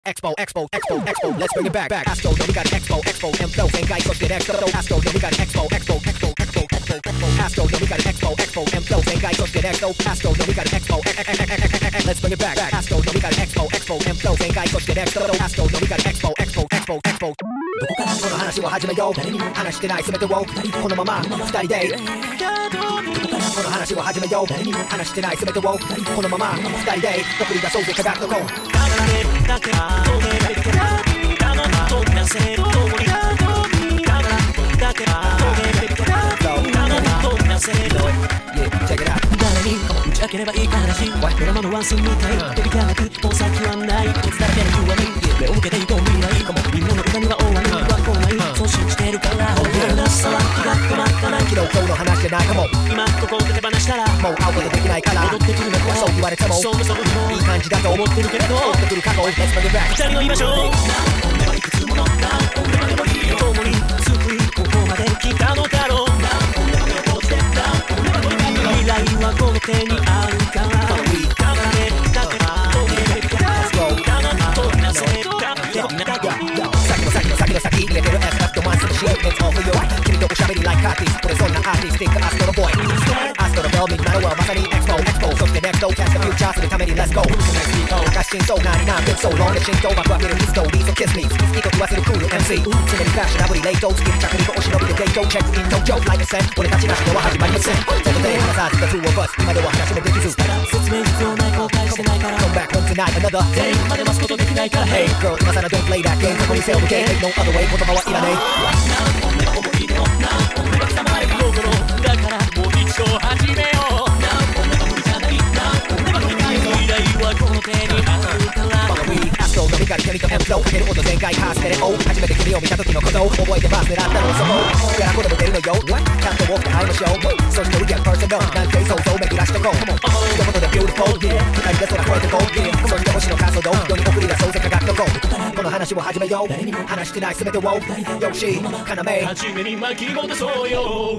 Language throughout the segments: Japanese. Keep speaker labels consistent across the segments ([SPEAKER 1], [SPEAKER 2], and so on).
[SPEAKER 1] Expo, Expo, Expo, Expo, let's bring it back. Astro, we got Expo, Expo, and flow, and guys, so did Expo. Astro, we got Expo, Expo, Expo, Expo, Expo, Expo. Astro, we got Expo, Expo, and flow, and guys, so did Expo. Astro, we got Expo, let's bring it back. Astro, we got Expo, Expo, and flow, and guys, so did Expo. Astro, we got Expo, Expo, Expo, Expo. どこからこの話を始めよう。誰にも話してない全てをこのまま二人で。どこからこの話を始めよう。誰にも話してない全てをこのまま二人で送り出そうぜ科学のコン。だけは止めるけど飛び出せる通りだけは止めるけど飛び出せる誰にかも打ち明ければいい話ドラマのワンシーンみたい飛びかなくもう先はない傷だらけの弱み目を向けていこう未来かもみんなの歌には終わりは来ないそう信じてるから俺らさは気が止まったない昨日今日の話じゃないかも今ここで手放したらもう会うことできないから戻ってくるのかそう言われてもそもそもいい感じだと思ってるけれど追ってくる過去を Let's bring it back 二人の居場所何本でもいくつもの何本でもでもいいよ共に作りここまで来たのだろう何本でもでも落ちて何本でもでもいいよ未来はこの手にあるからだから飛び出るから Let's go 飛び出せるから先の先入れてる SF とマンスのシェイク It's all for you 君とおしゃべり like カーティスこれそんなアーティスティックアストロボーイアストロベルみんなのはまさに Expo Expo そして Next Catch the future するために Let's go 明石真相99 been so long で浸透爆上げるヒストリー So kiss me 好きと言わせるクール MC 常にファッショナブルレイト月に着陸お忍びでデートチェックイン東京 Like a set 俺たちなしでは始まりませんそこで話さず The two of us 今では話もできず説明必要ない後悔してないから Come back home tonight another day まで待つことできないから Hey girl 今更 don't play that game 過去に背を向け Ain't no other way 言葉はいらねえ何本目の思い出の何本目の刻まれた心だからもう一度始めよう何本目の無理じゃない何本目の無理ない未来はこの手にあるからアストロノミカルケミとエンフローかける音全開ハーステレオ初めて君を見た時のこと覚えてます狙ったのそこやらこでも出るのよちゃんとウォークで会いましょうそして We get personal なんて想像を巡らしとこう一言で beautiful yeah 二人で空越えて go yeah そして星の観測度世に送り出そうぜ科学のコンこの話を始めよう誰にも話してない全てをよし要初めに巻き戻そうよ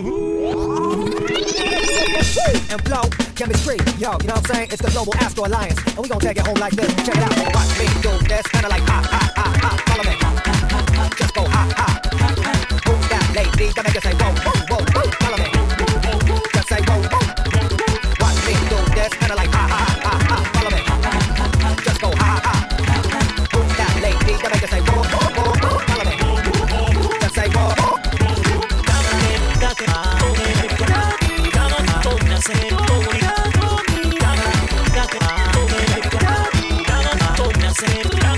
[SPEAKER 1] And flow, chemistry, yo, you know what I'm saying? It's the Global Astro Alliance, and we gon' take it home like this. Check it out, watch me do this, kinda like ha ha ha ha. Follow me, just go ha ha. Who's that lady that make you say whoa whoa whoa whoa? Follow me, just say whoa whoa. Watch me do this, kinda like ha ha ha ha. Follow me, just go ha ha. Who's that lady that make you say whoa whoa whoa whoa? Follow me, just say whoa whoa. せる通りだから飛べるから飛び出せるから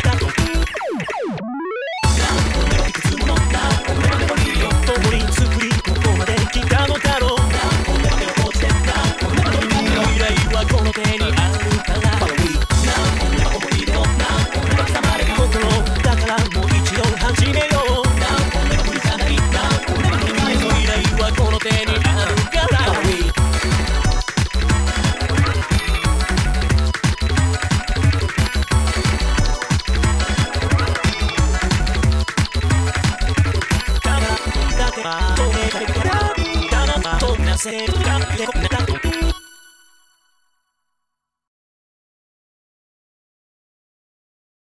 [SPEAKER 1] 何本でもいくつもの何本でもでもいいよ共に作りここまで来たのだろう何本でもでも落ちて何本でもでもいいよ未来はこの手にあるから何本でも思い出の何本でも刻まれた心だからもう一度始めよう何本でも無理じゃない何本でも無理ない未来はこの手にあるからSay